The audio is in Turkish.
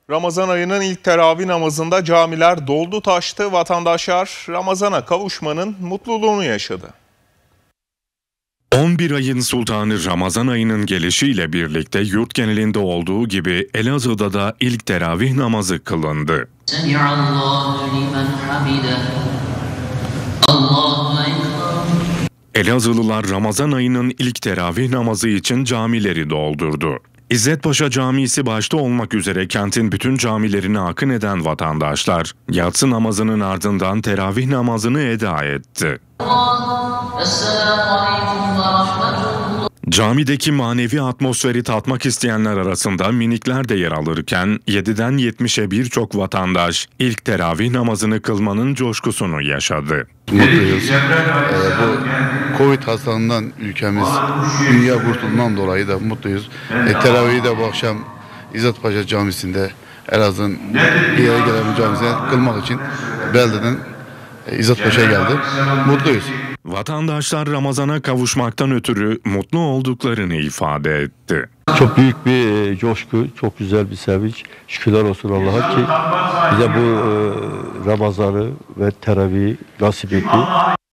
Ramazan ayının ilk teravih namazında camiler doldu taştı. Vatandaşlar Ramazan'a kavuşmanın mutluluğunu yaşadı. 11 ayın sultanı Ramazan ayının gelişiyle birlikte yurt genelinde olduğu gibi Elazığ'da da ilk teravih namazı kılındı. Elazığlılar Ramazan ayının ilk teravih namazı için camileri doldurdu. İzzetpaşa Camisi başta olmak üzere kentin bütün camilerine akın eden vatandaşlar, yatsı namazının ardından teravih namazını eda etti. Camideki manevi atmosferi tatmak isteyenler arasında minikler de yer alırken 7'den 70'e birçok vatandaş ilk teravih namazını kılmanın coşkusunu yaşadı. Mutluyuz. Bu Covid hastalığından ülkemiz, dünya kurtulduğundan dolayı da mutluyuz. Teravihi de bu akşam İzzetpaşa Camisi'nde, Elazığ'ın bir yere gelen camisine kılmak için beldeden İzzetpaşa'ya geldim. Mutluyuz. Vatandaşlar Ramazan'a kavuşmaktan ötürü mutlu olduklarını ifade etti. Çok büyük bir coşku, çok güzel bir sevinç. Şükürler olsun Allah'a ki bize bu Ramazan'ı ve teravihi nasip etti.